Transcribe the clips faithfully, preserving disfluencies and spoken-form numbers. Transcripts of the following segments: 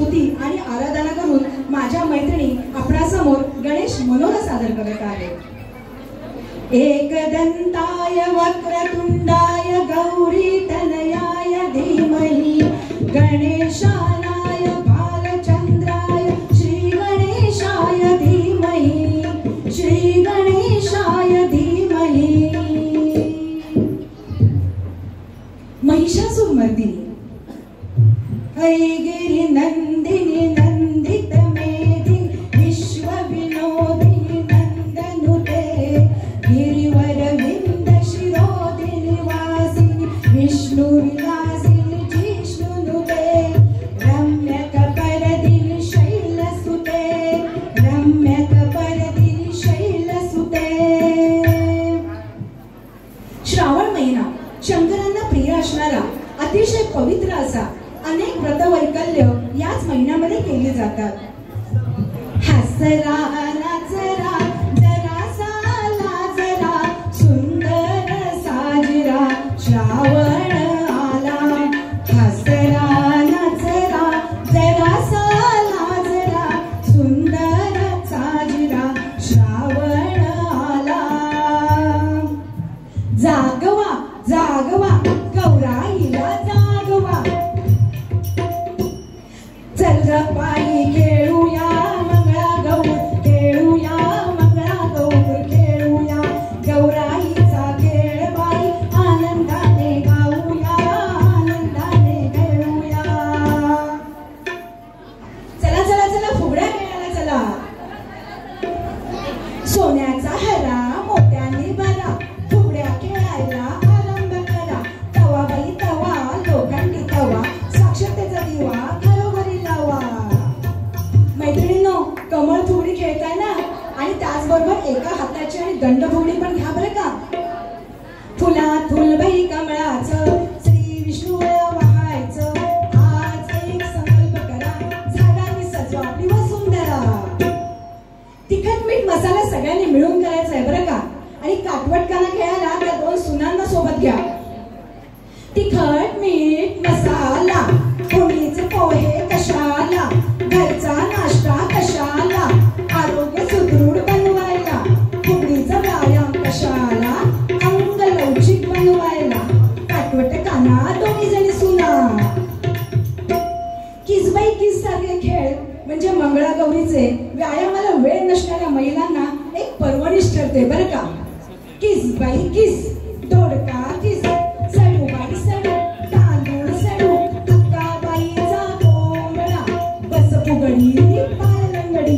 स्तुती आणि आराधना करून माझ्या मैत्रिणी आपणासमोर गणेश मनोरा सादर करत आहेत। एकदंताय वक्रतुंडाय गौरी तनयाय धीमहि गणेशानाय बालचंद्राय श्री गणेशाय धीमहि श्री गणेशाय धीमहि। महिषासुरमर्दिनी ऐगिरि नंदिनी नंदित मेधि विश्व विनोदिनी नंदनुते गिरिवर विंद शिरोदिनी वासिनी विष्णु विलासिनी जिष्णुनुते रम्य कपरदिनी शैलसुते रम्य कपरदिनी शैलसुते। श्रावण महिना शंकरांना प्रिय असणारा अतिशय पवित्र असा अनेक व्रतवैकल्य याच महिन्यामध्ये केली जातात। हसरा नाचरा जरा साला जरा सुंदर साजरा श्रावण आला। हसरा नाचरा जरा साला जरा सुंदर साजरा श्रावण आला। जागवा जागवा गौराईला जागवा चल ग पायी खेळूया मंगळा गौर खेळूया मंगळा गौर खेळूया गौराईचा खेळ बाई आनंदाने गाऊया आनंदाने खेळूया। चला चला चला फुगड्या खेळायला चला। सोन्याचा हरा मोत्याने भरा फुगड्या खेळायला आरंभ करा। तवा बाई तवा लोखंडी तवा साक्षरतेचा दिवा घरोघरी लावा। मैत्रिणींनो कमळ फुगडी खेळताना आणि त्याचबरोबर एका हाताची आणि दंड फुगडी पण घ्या बरं का। फुलात फुलबाई कमळाचं श्री विष्णूला वाहायचं आज एक संकल्प करा झाडांनी सजवा आपली वसुंधरा। तिखट मीठ मसाला सगळ्यांनी मिळून करायचा आहे बरं का। आणि काटवटकाना खेळायला त्या दोन सुनांना सोबत घ्या। तिखट मीठ मसाला फोडणीचे पोहे कशाला घरचा नाश्ता कशाला आरोग्य सुदृढ बनवायला फुगडीचा व्यायाम कशाला अंग लवचिक बनवायला काटवटकाना दोन्ही जणी सुना। किसबाई किस सारखे खेळ म्हणजे मंगळागौरीचे व्यायामाला वेळ नसणाऱ्या महिलांना एक पर्वणीच ठरते बरं का। किस बाई किस दोडका किस सडू बाई सडू तांदूळ सडू अक्का बाईचा कोंबडा बस फुगडी पायलंगडी।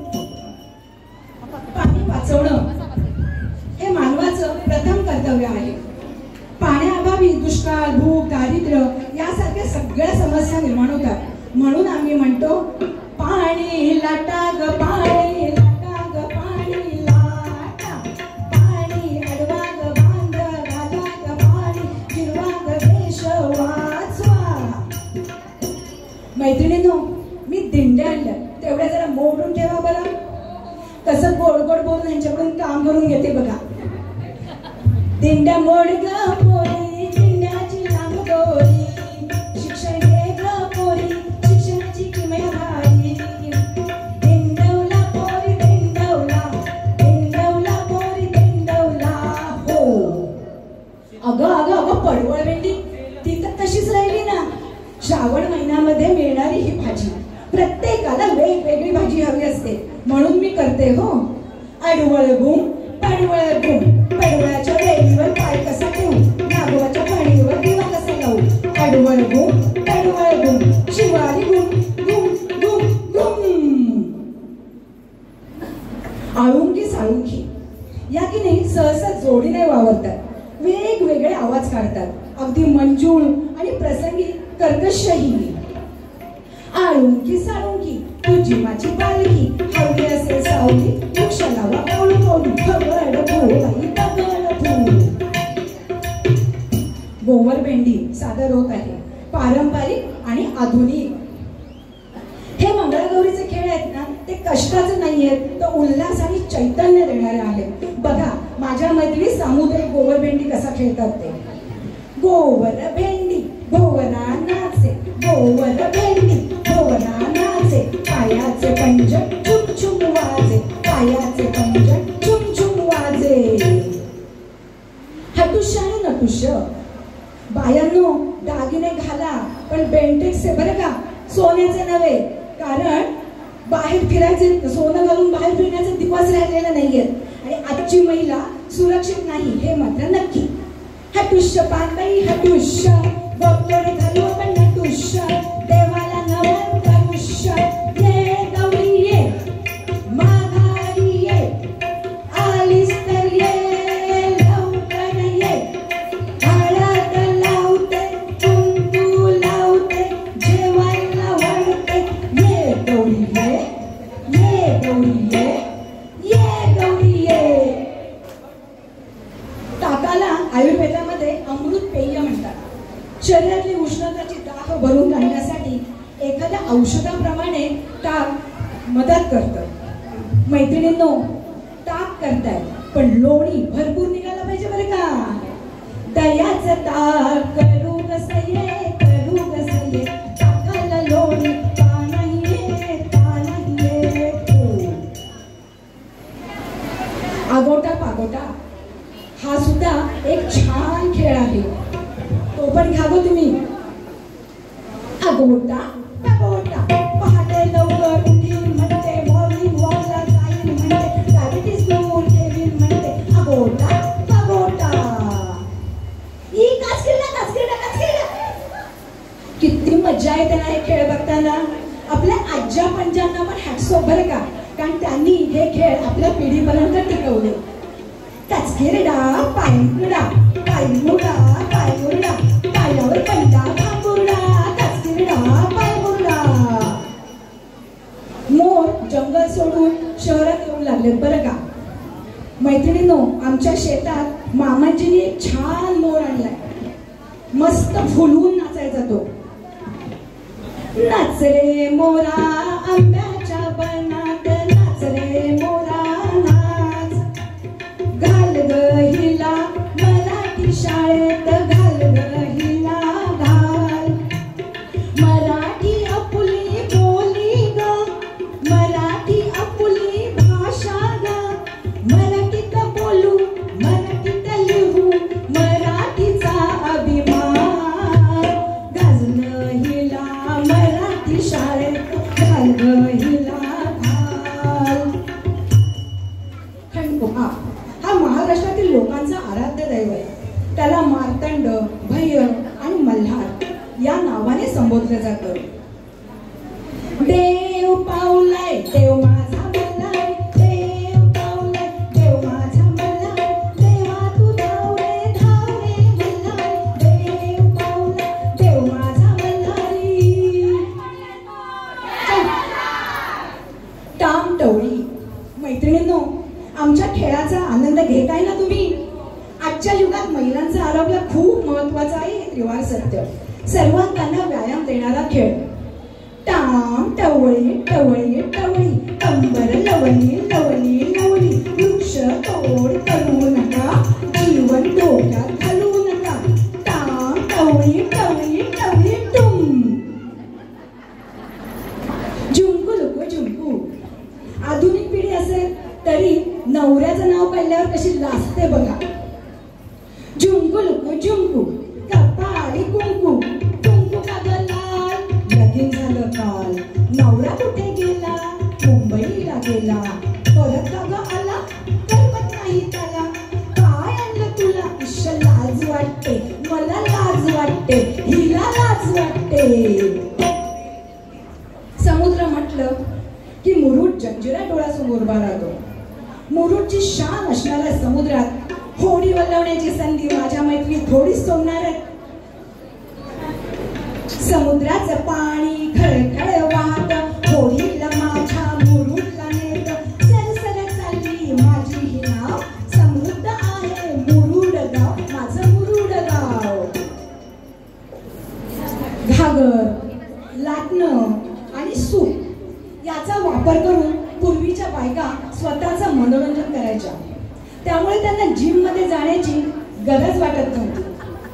पाणी वाचवणं हे मानवाचं प्रथम कर्तव्य आहे। पाण्याअभावी दुष्काळ भूक दारिद्र्य यासारख्या सगळ्या समस्या निर्माण होतात। म्हणून आम्ही म्हणतो पाणी लाटा ग पाणी लाटा ग पाणी लाटा पाणी अडवा ग बांध घाला ग पाणी फिरवा ग देश वाचवा। मैत्रिणींनो मी दिंड्या आणल्या तेवढ्या जरा मोडून ठेवा बरं। कसं गोड गोड बोलून यांच्याकडून काम करून घेते बघा। दिंड्या मोड ग पोरी दिंड्याची लांब दोरी शिक्षण घे ग पोरी शिक्षणाची किंमत भारी। दिंडवला पोरी दिंडवला दिंडवला पोरी दिंडवला हो। अगं अगं अगं पडवळ भेंडी ती तर तशीच राहिली ना। श्रावण महिन्यामध्ये मिळणारी ही भाजी प्रत्येकाला वेगवेगळी भाजी हवी असते म्हणून मी करते हो। अडवळ गुम पडवळ गुम पडवळाच्या वेलीवर पाय कसा ठेवू नागोबाच्या पाणीवर दिवा कसा लावू अडवळ गुम पडवळ गुम शिवारी गुम गुम गुम गुम। आळुंकी साळुंकी या की नाही सहसा जोडीने वावरतात वेगवेगळे आवाज काढतात अगदी मंजूळ आणि प्रसंगी कर्कशही। आळुंकी साळुंकी तुझी माझी पालखी हवली असेल सावली वृक्ष लावा पाऊल पाऊल खगड भोवाई पगड फूल। गोवर भेंडी सादर होत आहे पारंपरिक आणि आधुनिक। हे मंगळागौरीचे खेळ आहेत ना ते कष्टाचे नाहीयेत तर उल्हास आणि चैतन्य देणारे आहेत। बघा माझ्या मैत्रिणी सामुदायिक गोवर भेंडी कसा खेळतात ते। गोवर भेंडी भोवना नाचे गोवर भेंडी भोवना नव्हे, कारण बाहेर फिरायचे, सोनं घालून बाहेर फिरण्याचे दिवस राहिलेले नाहीयेत आणि आजची महिला सुरक्षित नाही हे मात्र नक्की. हटुष्य पानबाई हटुष्य, गोपटोळे घालू आपण नटुष्य, देवाला नमन करुष्य. ये गौरी ये, माघारी ये, आलीस तर ये, लवकर ये. हळद लावते, कुंकू लावते, जेवायला वाढते. ये गौरी ये, ये गौरी ये, ये गौरी ये. ताकाला आयुर्वेदामध्ये अमृत पेय म्हणतात. शरीरातली उष्णताची दाह भरून काढण्यासाठी एखाद्या औषधाप्रमाणे ताक मदत करतं. मैत्रिणींनो, ताक करताय पण लोणी भरपूर निघाला पाहिजे बरं का. दयाचं ताक करू कसये, करू कसये, ताकाला लोणी का नाहीये, का नाहीये. आगोटा पागोटा हा सुद्धा एक छान खेळ आहे, तो पण घ्या गो तुम्ही. आगोटा पागोटा, पहाटे लवकर उठीन म्हणते, मॉर्निंग वॉकला जाईन म्हणते, डायबिटीस दूर ठेवीन म्हणते. आगोटा पागोटा, ई काच केला काच केला काच केला. किती मजा येते ना हे खेळ बघताना. आपल्या आज्या पंजांना पण हॅट्स ऑफ बरं का, कारण त्यांनी हे खेळ आपल्या पिढीपर्यंत टिकवले. काचकेरडा पायमुरडा, पायमुरडा पायमुरडा, पायावर पंजा भांबुरडा, काचकेरडा पायमुरडा. मोर जंगल सोडून शहरात येऊ लागले बरं का. मैत्रिणींनो, आमच्या शेतात मामाजींनी एक छान मोर आणलाय, मस्त फुलवून नाचायचा तो. नाच रे मोरा आंब्याच्या बनात, नाच रे मोरा नाच. घाल ग हिला मराठी शाळेत, घाल ग हिला घाल. मराठी आपुली बोली ग, मराठी आपुली भाषा ग. मराठीत बोलू, मराठीत लिहू, मराठीचा अभिमान. गाजलं हिला मराठी शाळेत, घाल ग हिला घाल. खंडोबा हा महाराष्ट्रातील लोकांचा आराध्य दैव आहे. त्याला मार्तंड, भैय आणि मल्हार या नावाने संबोधलं जातं. देव पावलाय देव माझा मल्हार, देव पावलाय देव माझा मल्हार, देवा तू धाव रे धाव रे मल्हार, देव पावलाय देव माझा मल्हारी. टाम टवळी. मैत्रिणींनो, आमच्या खेळाचा आनंद घेताय ना तुम्ही. आजच्या युगात महिलांचं आरोग्य खूप महत्वाचं आहे हे त्रिवार सत्य. सर्वांना व्यायाम देणारा खेळ. टाम टवळी टवळी टवळी, कंबर लवली लवली लवली. वृक्ष तोड करू नका, जीवन डोक्यात घालू नका. टाम टवळी टवळी टवळी टुम. झुंकू लुकू झुंकू. आधुनिक पिढी असेल तरी नवऱ्याचं नाव काढल्यावर कशी लाजते बघा. झुंकू लुकू झुंकू, कपाळी कुंकू, कुंकू का ग लाल, लगीन झालं काल. नवरा कुठे गेला, मुंबईला गेला, परत का ग आला, कळवत नाही त्याला. काय आणलं तुला, इश्श लाज वाटते, मला लाज वाटते, हिला लाज वाटते. समुद्र म्हटलं की मुरुड जंजिरा डोळ्यासमोर उभा राहतो. मुरुडची शान असणाऱ्या समुद्रात होडी वळवण्याची संधी माझ्या मैत्री थोडीच सोडणार आहे. समुद्राचं पाणी खळखळ वाहत, होडीला माझ्या मुरुडला नेत. सरसर चालली माझी ही नाव, समृद्ध आहे मुरुड गाव, माझं मुरुड गाव. घागर, लाटणं आणि सूप याचा वापर करून पूर्वीच्या बायका स्वतःचं मनोरंजन करायच्या. त्यामुळे त्यांना जिम मध्ये जाण्याची गरज वाटत नव्हती.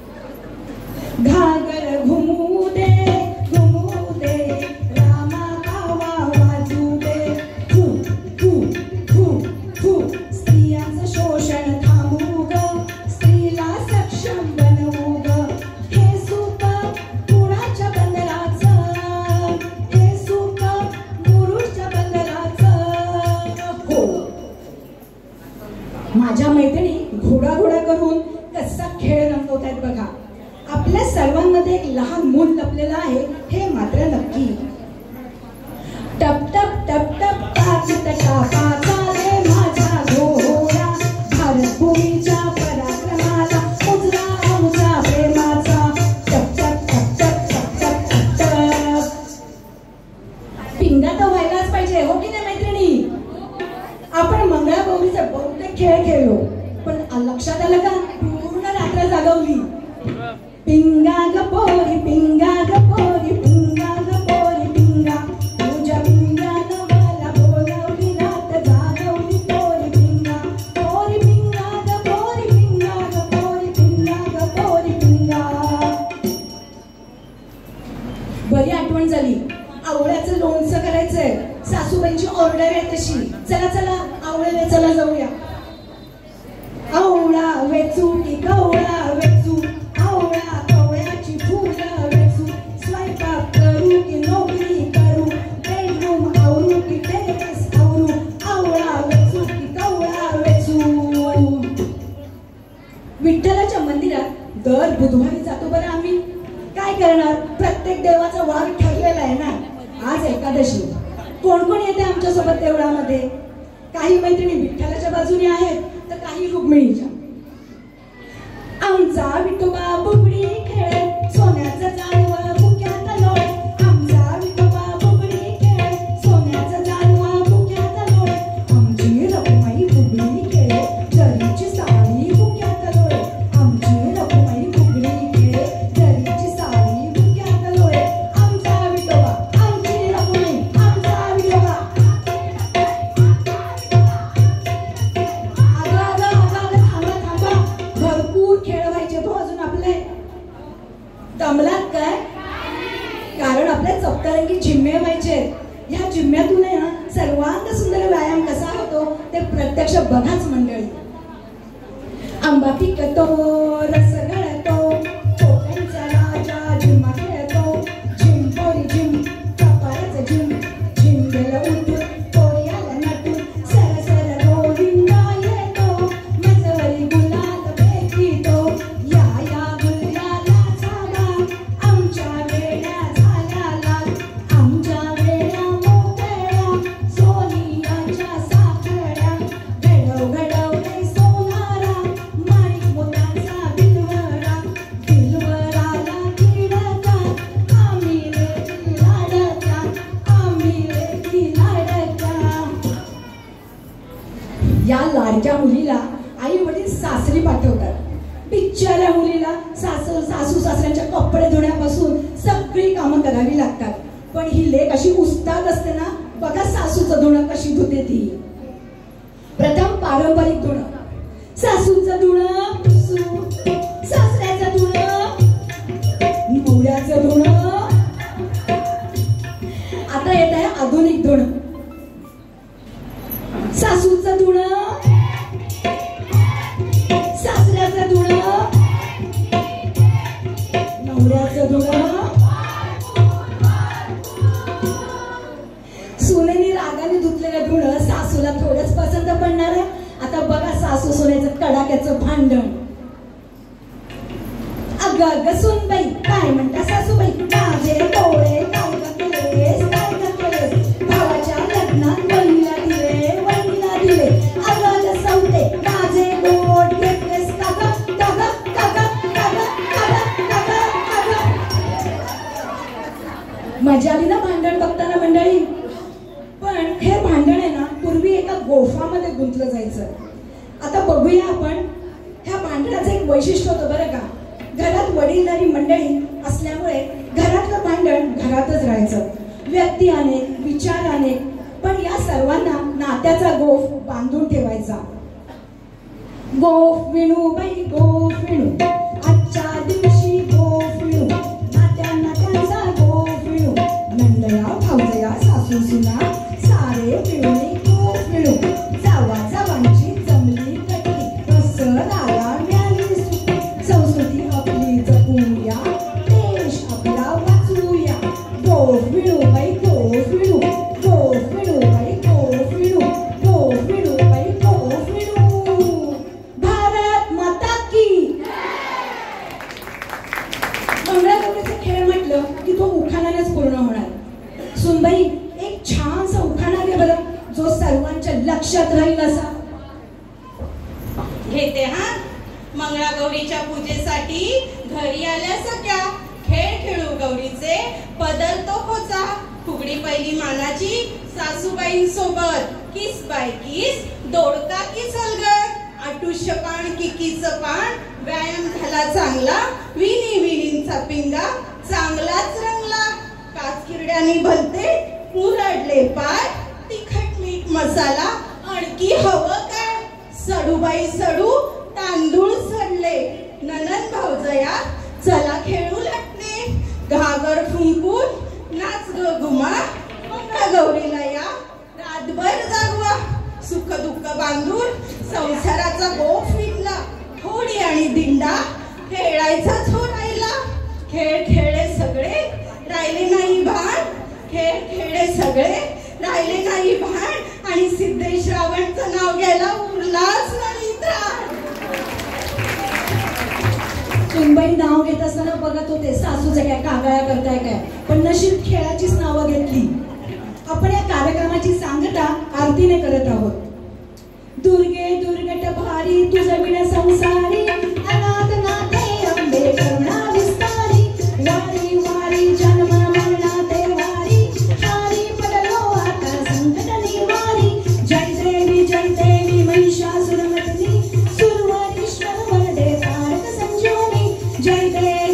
घागर घुमू दे घुमू दे, रामा कावा वाजू दे. फू फू फू फू. स्त्रियांचं शोषण थांबू ग, स्त्रीला सक्षम बनवू ग. हे सूप कुणाच्या बंदराचं, हे सूप लहान मूल लपलेलं आहे हे मात्र नक्की. टप टप टप टप पाकिट टापा चाले माझा घोडा, भारत भूमीच्या पराक्रमाला मुजरा आमचा प्रेमाचा. टप टप टप टप टप टप टप. पिंगा तर व्हायलाच पाहिजे, हो की नाही मैत्रिणी? आपण मंगळागौरीचे बहुतेक खेळ खेळलो, पण लक्षात आलं का पूर्ण रात्र जागवली. पिंगा ग पोरी पिंगा ग पोरी पिंगा ग पोरी पिंगा, तुझ्या पिंगानं मला बोलावली रात जागवली पोरी पिंगा. पोरी पिंगा ग पोरी पिंगा ग पोरी पिंगा ग पोरी पिंगा. बरी आठवण झाली. आवळ्याचं लोणचं करायचंय, सासूबाईंची ऑर्डर आहे तशी. चला चला आवळ्याला चला जाऊया. आवळा वेचू की कवळा वेचू, आवळा कवळ्याची फुलं वेचू, स्वयंपाक करू की नोकरी करू, बेडरूम आवरू की टेरेस आवरू, आवळा वेचू की कवळा वेचू. विठ्ठलाच्या मंदिरात दर बुधवारी जातो बरं आम्ही. काय करणार, प्रत्येक देवाचा वार ठरलेला आहे ना. आज एकादशी. कोण कोण येते आमच्या सोबत देवळामध्ये? काही मैत्रिणी विठ्ठलाच्या बाजूने आहेत तर काही रुक्मिणीच्या. आमचा विठोबा बुगडी खेळे, सोन्याचं जानवा बुक्यात लोळे. आमचा विठोबा बुगडी खेळे, सोन्याचं जानवा बुक्यात लोळे. आमची रखुमाई बुगडी खेळे, जरीची साडी बुक्यात लोळे. आमची रखुमाई बुगडी खेळे, जरीची साडी बुक्यात लोळे. आमचा विठोबा आमची रखुमाई, आमचा विठोबा. भरपूर खेळ व्हायचे तो अजून आपले. दमलात काय? कारण आपल्या सप्तरंगी झिम्मे व्हायचे. ह्या झिम्म्यातून आहे ना सर्वांत सुंदर व्यायाम कसा होतो ते प्रत्यक्ष बघाच मंडळी. आंबा पिकतो, रस गळतो, कोकणचा राजा झिम्मा खेळतो. झिम पोरी झिम, कपाळाचं झिम, झिम गेलं उठून, पोरी आल्या नटून, सर सर गोविंदा येतो, मजवरी गुलाल फेकितो. या या गुलाला झाला, आमच्या वेड्या झाल्या लाल, आमच्या वेड्या मोकळ्या, सोनियाच्या साखळ्या. घडव घडवले सोनारा, माणिक मोत्यांचा बिलवरा, बिलवराला किडका, आम्ही लेकी लाडका, आम्ही लेकी लाडका. या लाडक्या मुलीला आई वडील सासरी पाठवतात. बिचाऱ्या मुलीला सासू सासू सासऱ्यांच्या कपडे धुण्यापासून सगळी कामं करावी लागतात. पण ही लेक अशी उस्ताद असते ना, बघा सासूचं धुणं कशी धुते ती. प्रथम पारंपरिक धुणं. सासूचं धुणं पुसू, सासऱ्याचं धुणं, नवऱ्याचं धुणं. आता येत आहे आधुनिक धुणं. सासूचं धुणं, सासऱ्याचं धुणं, नवऱ्याचं धुणं. सुनेनी रागाने धुतलेलं धुणं सासूला थोडंच पसंत पडणार आहे. आता बघा सासू सुनेचं कडाक्याचं भांडण. अगं अगं सुनबाई, काय म्हणता सासूबाई, माझे डोळे काय ग केलेस, काय ग केलेस, भावाच्या लग्नात वहिनीला दिले, वहिनीला दिले. अगं अगं सौते, माझे गोड घेतलेस का ग, का ग, का ग, का ग, का ग, का ग, का ग. मजा आली ना भांडण बघताना मंडळी. पण हे भांडण आहे ना पूर्वी एका गोफामध्ये गुंतलं जायचं. आता बघूया आपण. ह्या भांडणाचं एक वैशिष्ट्य होतं बरं का. घरात वडीलधारी मंडळी असल्यामुळे घरातलं भांडण घरातच राहायचं. व्यक्ती अनेक, विचार अनेक, पण या सर्वांना नात्याचा गोफ बांधून ठेवायचा. गोफ विणू बाई गोफ विणू, आजच्या दिवशी गोफ विणू, नात्या नात्यांचा गोफ विणू, नंदया भाऊजया सासू सुना सारे मिळून गोफ विणू. जावा जावांची जमली कटी, रसदारा मिळाली सुटी, संस्कृती आपली जपूया, देश आपला वाचूया. गोफ विणू बाई गोफ विणू, गोफ विणू बाई गोफ विणू, गोफ विणू बाई गोफ विणू. भारत माता की. मंगळागौरीचे खेळ लक्षात राहील असा. घेते हा. मंगळागौरीच्या पूजेसाठी घरी आल्या सख्या, खेळ खेळू गौरीचे बदलतो खोचा. फुगडी पहिली मानाची सासूबाईंसोबत, किस बाय किस दोडका की सलगड. आटुष्य पान किकीचं पान, व्यायाम झाला चांगला. विनी विनींचा पिंगा चांगलाच रंगला. कासकिरड्यानी भलते मुरडले पाय. तिखट मीठ मसाला आणखी हवं काय. सडूबाई सडू तांदूळ सडले. ननंद भाऊजया चला खेळू लागले. घागर फुंकून नाच ग गुमा. मंगळागौरीला या रातभर जागवा. सुख दुःख बांधून संसाराचा गोफ विणला. होडी आणि दिंडा खेळायचाच हो राहिला. खेळ खेळे सगळे राहिले नाही भान. खेळ खेळे सगळे राहिले नाही भान. आणि सिद्धेश रावणचं नाव घ्यायला उरलाच नाही त्राण. सुनबाई नाव घेत असताना बघत होते सासूच्या काय कागाळ्या करताय काय, पण नशीब खेळाचीच नावं घेतली. आपण या कार्यक्रमाची सांगता आरतीने करत आहोत. दुर्गे दुर्गट भारी तुझ विण संसारी. अनाथ नाथे अंबे करुणा विस्तारी. वारी वारी जन्म मरणा ते वारी. हारी पडलो आता संकट निवारी. जय देवी जय देवी महिषासुरमर्दिनी. सुरवरीश्वर वरदे तारक संजीवनी. जय देवी